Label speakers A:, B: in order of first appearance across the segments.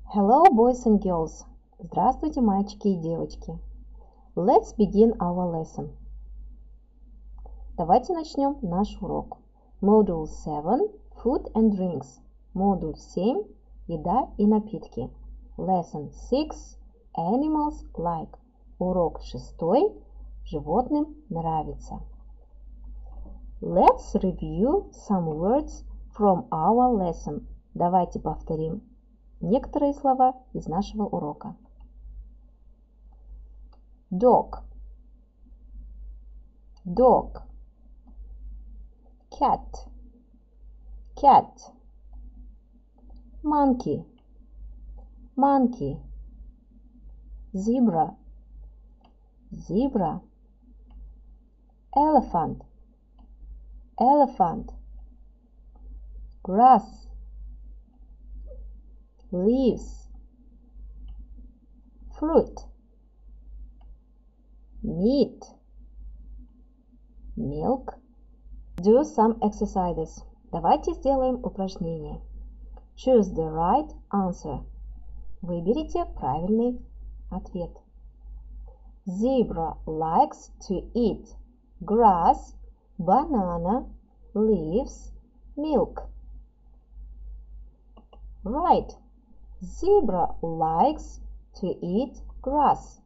A: Hello, boys and girls! Здравствуйте, мальчики и девочки! Let's begin our lesson. Давайте начнем наш урок. Module 7 Food and Drinks. Модуль 7 Еда и напитки. Lesson 6 Animals like. Урок 6 Животным нравится. Let's review some words from our lesson. Давайте повторим некоторые слова из нашего урока. Dog, dog. Cat, cat. Monkey, monkey. Zebra, zebra. Elephant, elephant. Grass, leaves. Fruit, meat, milk. Do some exercises. Давайте сделаем упражнение. Choose the right answer. Выберите правильный ответ. Zebra likes to eat grass, banana, leaves, milk. Right. Zebra likes to eat grass.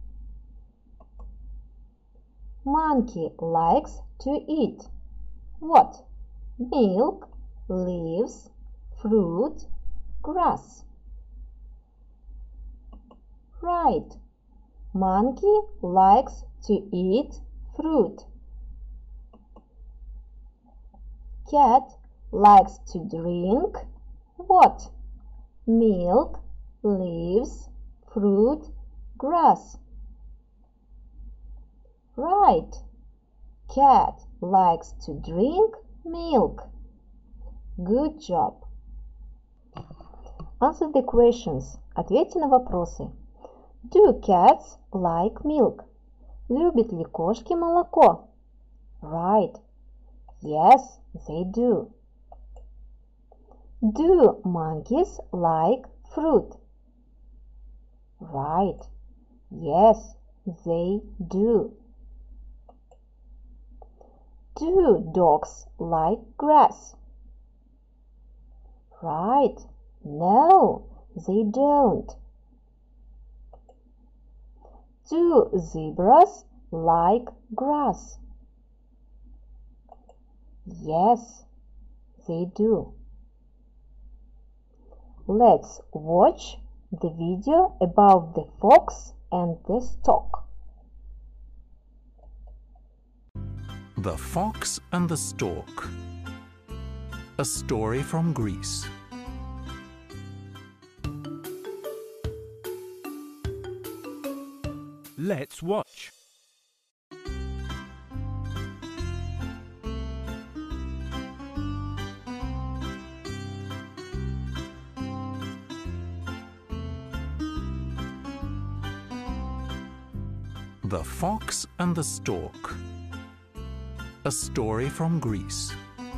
A: Monkey likes to eat what? Milk, leaves, fruit, grass. Right. Monkey likes to eat fruit. Cat likes to drink what? Milk, leaves, fruit, grass. Right. Cat likes to drink milk. Good job. Answer the questions. Ответьте на вопросы. Do cats like milk? Любят ли кошки молоко? Right. Yes, they do. Do monkeys like fruit? Right. Yes, they do. Do dogs like grass? Right. No, they don't. Do zebras like grass? Yes, they do. Let's watch the video about the fox and the stork.
B: The Fox and the Stork. A story from Greece.
C: Let's watch.
B: The Fox and the Stork. A story from Greece.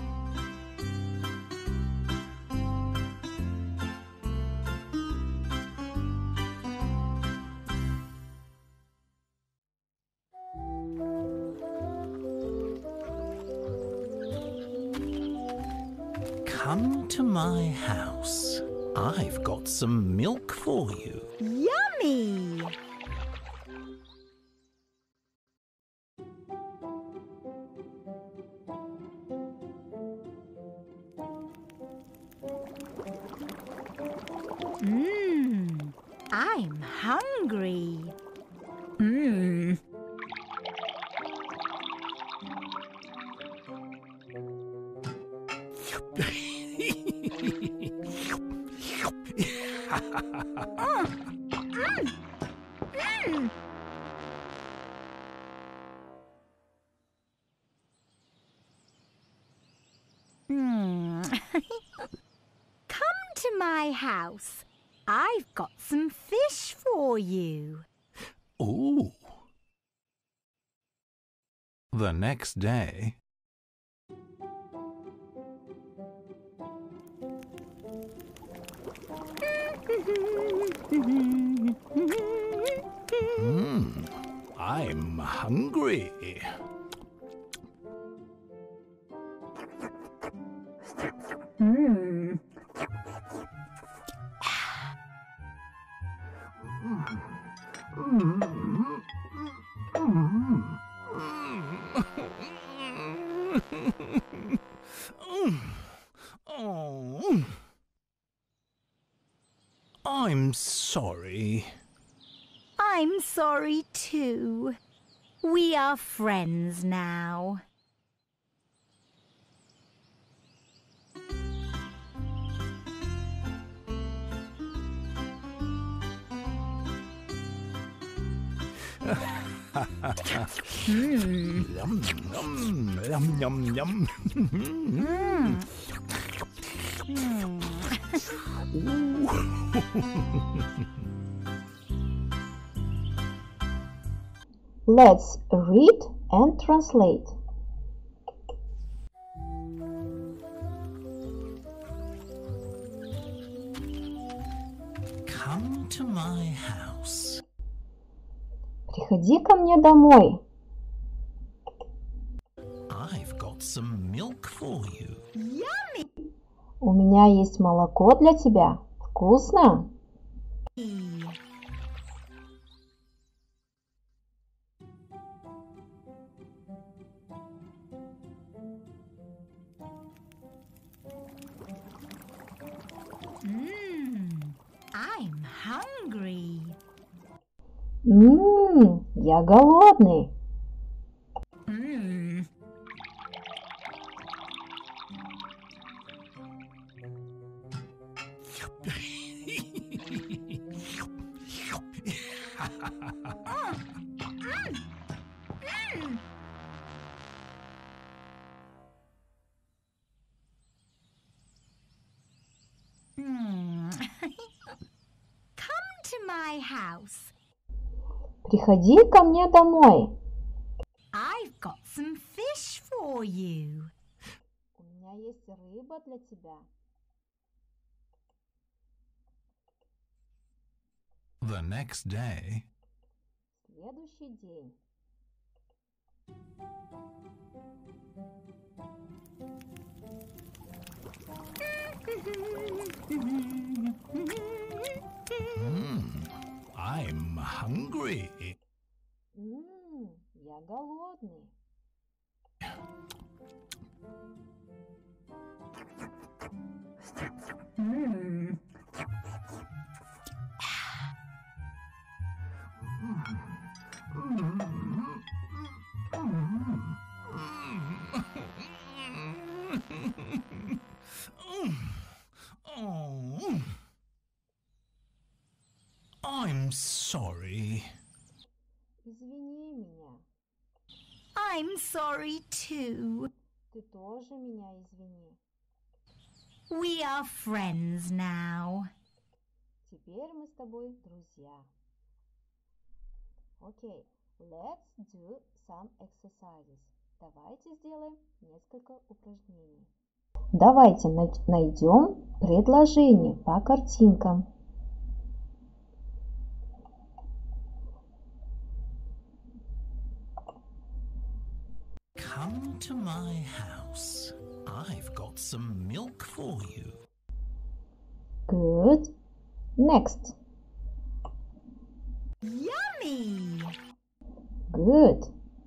B: Come to my house. I've got some milk for you.
D: Yummy! I'm hungry. Come to my house. I've got some fish for you.
B: Ooh. The next day. I'm hungry. Oh, I'm sorry.
D: I'm sorry too. We are friends now.
B: Yum, yum, yum, yum.
A: Let's read and translate.
B: Come to my house.
A: Приходи ко мне домой.
B: I've got some milk for you.
A: У меня есть молоко для тебя. Вкусно?
D: I'm hungry.
A: Я голодный.
D: Come to my house.
A: Приходи ко мне домой.
D: I've got some fish for you.
A: У меня есть рыба для тебя.
B: The next day,
A: Следующий день.
B: I'm hungry.
A: Я голодный.
B: Oh, I'm sorry.
A: Извини меня.
D: I'm sorry too.
A: Ты тоже меня извини.
D: We are friends now.
A: Теперь мы с тобой друзья. Okay, let's do some exercises. Давайте сделаем несколько упражнений. Давайте найдем предложение по картинкам.
B: Come to my house. I've got some milk for you.
A: Good. Next.
D: Yummy!
A: Good.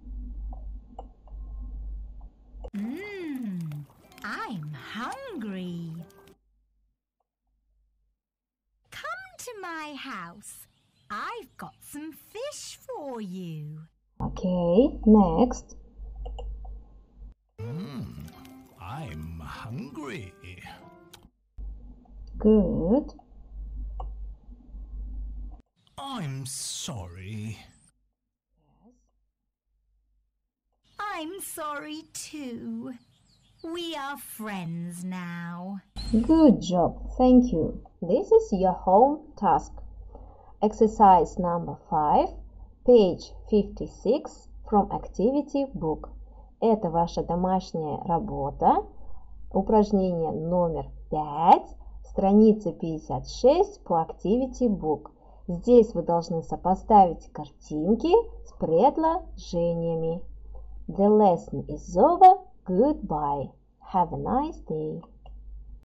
D: I'm hungry. Come to my house. I've got some fish for you.
A: Okay, next.
B: I'm hungry.
A: Good.
B: I'm sorry.
A: Yes.
D: I'm sorry too. We are friends now.
A: Good job, thank you. This is your home task. Exercise number 5, page 56 from activity book. Это ваша домашняя работа. Упражнение номер 5, Страница 56 по Activity Book. Здесь вы должны сопоставить картинки с предложениями. The lesson is over. Goodbye. Have a nice day.